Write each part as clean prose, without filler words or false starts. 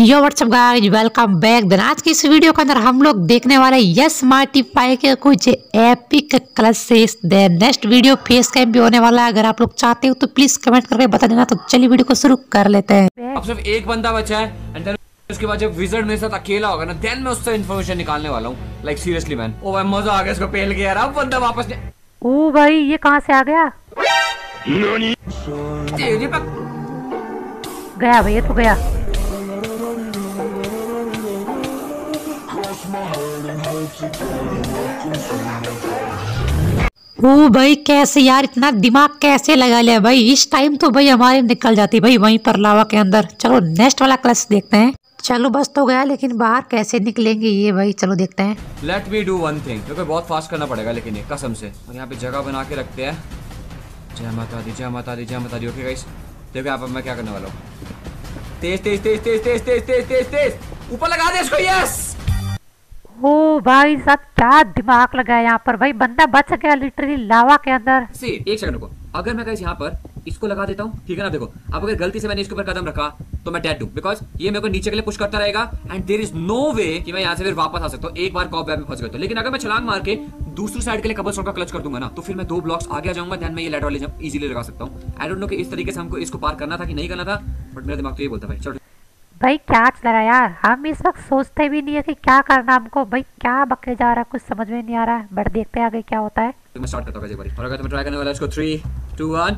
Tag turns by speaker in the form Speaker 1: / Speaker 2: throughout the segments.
Speaker 1: यो what's up guys, welcome back. Then आज की इस वीडियो के अंदर हम लोग देखने वाले यस स्मार्टिफाई के कुछ epic clutches. Then next video face cam भी होने वाला है। अगर आप लोग चाहते हो तो प्लीज कमेंट करके बता देना। तो चलिए वीडियो को शुरू कर लेते हैं।
Speaker 2: अब सिर्फ एक बंदा बचा है एंड देन उसके बाद जब विज़ार्ड मेरे साथ अकेला होगा ना, देन मैं उससे इन्फॉर्मेशन निकालने वाला हूँ। लाइक सीरियसली मैन, ओ भाई मजा आ गया इसको पेल के यार। अब बंदा वापस
Speaker 1: ओ भाई ये कहाँ से आ गया?
Speaker 2: तेरी पर
Speaker 1: गया भाई, ये तो गया। ओ भाई कैसे यार, इतना दिमाग कैसे लगा लिया भाई। इस टाइम तो भाई हमारे निकल जाती भाई वहीं पर लावा के अंदर। चलो नेक्स्ट वाला क्लास देखते हैं। चलो बस तो गया, लेकिन बाहर कैसे निकलेंगे ये भाई, चलो देखते हैं।
Speaker 2: Let me do one thing. देखो बहुत फास्ट करना पड़ेगा लेकिन ये कसम से। और यहाँ पे जगह बना के रखते हैं। जय माता दी, जय माता दी, जय माता दी। ओके गाइस, देखो यहाँ पर मैं क्या करने वाला हूँ। तेज तेज तेज तेज तेज तेज तेज तेज तेज ऊपर लगा दे इसको। यस
Speaker 1: ओ भाई साहब क्या दिमाग लगाया यहाँ पर भाई। बंदा बच गया लिटरली लावा के अंदर।
Speaker 2: सी एक सेकंड को, अगर मैं गाइस यहाँ पर इसको लगा देता हूँ, ठीक है ना। देखो अब अगर गलती से मैंने इसके ऊपर कदम रखा तो मैं डेड हूँ, बिकॉज ये मेरे को नीचे के लिए पुश करता रहेगा and there is no way कि मैं यहाँ से फिर वापस आ सकता हूँ एक बार कॉप वेब में फंस गया तो। लेकिन अगर मैं छलांग मार के दूसरी साइड के लिए कबल स्टोन का क्लच कर दूंगा ना, तो फिर मैं 2 ब्लॉक्स आगे आ जाऊंगा। देन मैं ये लैडर वाली जंप इजीली लगा सकता हूँ। आई डोंट नो कि इस तरीके से हमको इसको पार करना था कि नहीं करना था, बट मेरा दिमाग तो ये बोलता भाई। चलो
Speaker 1: भाई क्या चल रहा है यार, हम इस वक्त सोचते भी नहीं है कि क्या करना हमको। भाई क्या बके जा रहा है, कुछ समझ में नहीं आ रहा है। बट देखते हैं आगे क्या होता है।
Speaker 2: मैं स्टार्ट करता हूँ एक बारी, और अगर तुम्हें ट्राई करने वाला इसको 3 2 1।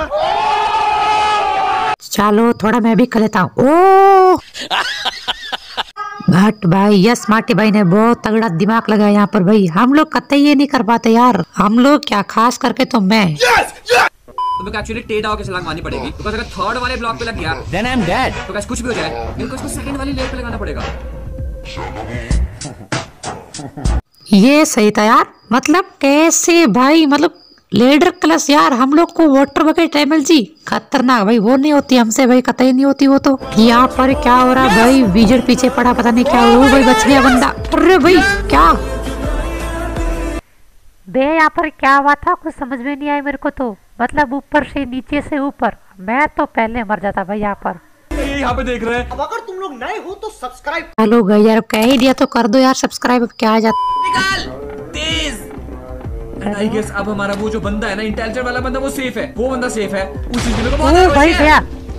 Speaker 1: चलो थोड़ा मैं भी कर लेता हूँ। ओ बट भाई यस स्मार्टी भाई ने बहुत तगड़ा दिमाग लगाया यहाँ पर भाई। हम लोग कतई ये नहीं कर पाते यार, हम लोग क्या, खास करके तो मैं।
Speaker 2: तो मैं एक्चुअली टेढ़ा होकर छलांग मारनी पड़ेगी, बिकॉज़ अगर थर्ड वाले ब्लॉक पे लग गया देन आई एम डेड। तो गाइस कुछ भी हो जाए मेरे को इसको सेकंड वाली लेयर पे लगाना पड़ेगा।
Speaker 1: ये सही था यार। मतलब कैसे भाई, मतलब लेडर क्लच यार। हम लोग को वाटर बकेट एमएलजी खतरनाक भाई, वो नहीं होती हमसे भाई, कतई नहीं होती वो तो। यहाँ पर क्या हो रहा है भाई, विजर्ड पीछे पड़ा, पता नहीं क्या हो भाई। बच गया बंदा। अरे भाई क्या बे, यहाँ पर क्या हुआ था कुछ समझ में नहीं आया मेरे को तो। मतलब ऊपर से नीचे से ऊपर, मैं तो पहले मर जाता भाई यहाँ पर।
Speaker 2: यहाँ पे देख रहे हैं।
Speaker 3: अब अगर तुम लोग नए हो तो सब्सक्राइब।
Speaker 1: हेलो गई यार, कह ही दिया तो कर दो यार सब्सक्राइब। अब क्या आ जाता
Speaker 2: निकाल तेज। एंड आई गेस अब हमारा वो जो बंदा है ना, इंटेलिजेंट वाला बंदा, वो सेफ है। वो बंदा सेफ है। उस चीज को बहुत
Speaker 1: भाई गया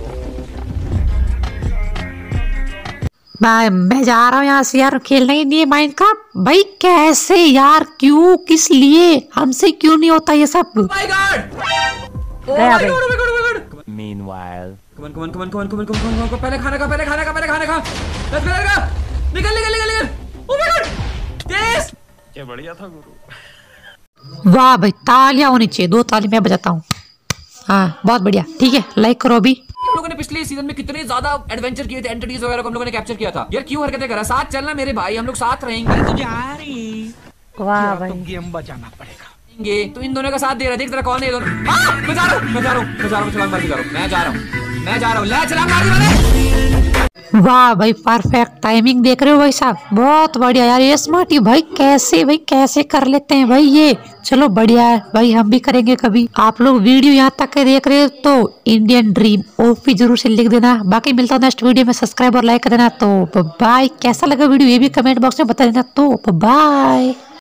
Speaker 1: भाई। मैं जा रहा हूँ यहाँ से यार, खेलना ही नहीं है माइनक्राफ्ट भाई। कैसे यार, क्यों, किस लिए, हमसे क्यों नहीं होता ये सब।
Speaker 2: माय गॉड, ओह
Speaker 1: गया
Speaker 2: माय
Speaker 1: भाई।
Speaker 2: God, oh my God. Meanwhile come on come on come on come on come on come on, पहले खाना खा, पहले खाना खा, पहले खाना खा। लेट्स गो, निकल निकल निकल निकल। ओह माय गॉड तेज,
Speaker 3: ये बढ़िया था गुरु।
Speaker 1: वाह भाई, तालियां होनी चाहिए, 2 ताली मैं बजाता हूँ। हाँ बहुत बढ़िया, ठीक है लाइक करो अभी।
Speaker 2: हम लोगों ने पिछले सीजन में कितने ज्यादा एडवेंचर किए थे, एंटिटीज वगैरह को हम लोगों ने कैप्चर किया था यार। क्यों हरकतें कर रहा, साथ चलना मेरे भाई, हम लोग साथ रहेंगे। तो जा रही,
Speaker 1: वाह भाई,
Speaker 3: गेम बजाना पड़ेगा।
Speaker 2: तो इन दोनों का साथ दे रहा है। देख जरा कौन है ये दोनों। हाँ, मैं जा रहा हूँ, मैं जा रहा हूँ, मैं जा रहा हूँ, छलांग मार के जा रहा हूँ, मैं जा रहा हूँ, मैं जा रहा हूँ। ले छलांग मार दी मैंने।
Speaker 1: वाह भाई परफेक्ट टाइमिंग देख रहे हो भाई साहब, बहुत बढ़िया यार। ये स्मार्टी भाई कैसे कर लेते हैं भाई ये। चलो बढ़िया है भाई, हम भी करेंगे कभी। आप लोग वीडियो यहाँ तक के देख रहे हो तो इंडियन ड्रीम ओपी जरूर से लिख देना। बाकी मिलता हूँ नेक्स्ट वीडियो में, सब्सक्राइब और लाइक कर देना। तो बाय। कैसा लगा वीडियो ये भी कमेंट बॉक्स में बता देना। तो बाय।